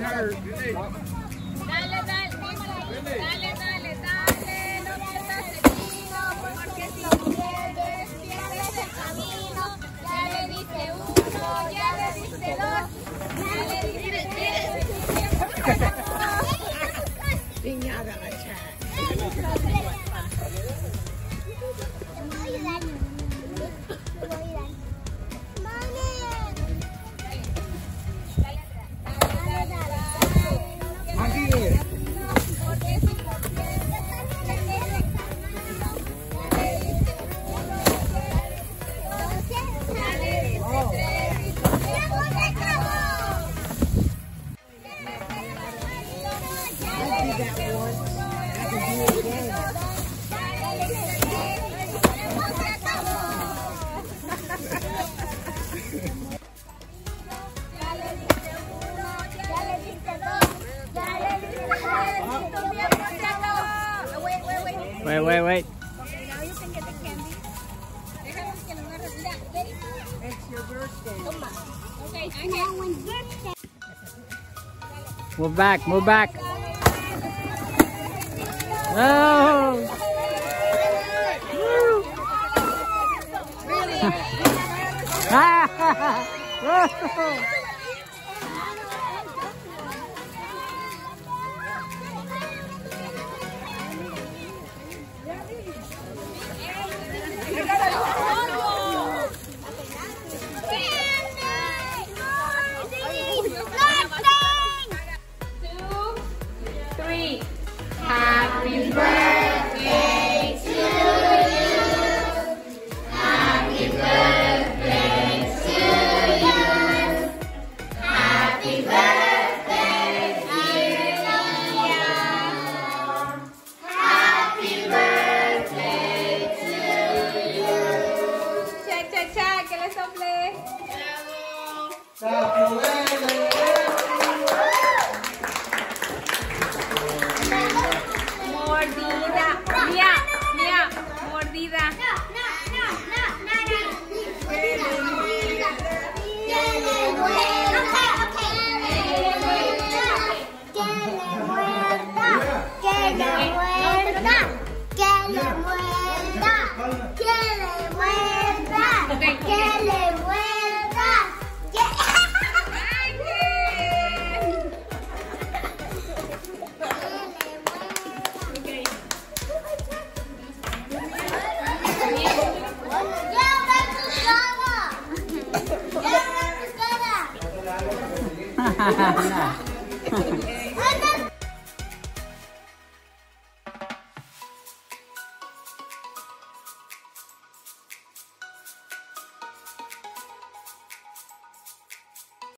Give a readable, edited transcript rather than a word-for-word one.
Dale, dale, no pierdas el vino, porque si pierdes, pierdes el camino. Ya le diste uno, ya le diste dos, ya le diste tres. Piñada, la chat. Wait. Now you can get the candy. Déjame que lo agarre. Mira, It's your birthday. toma. Okay, Move back. Oh! Happy birthday to you. Happy birthday to you. Happy birthday, dear Liam. Happy birthday to you. Cha, que le sople. Mordida. Mía, mordida. No. Nah.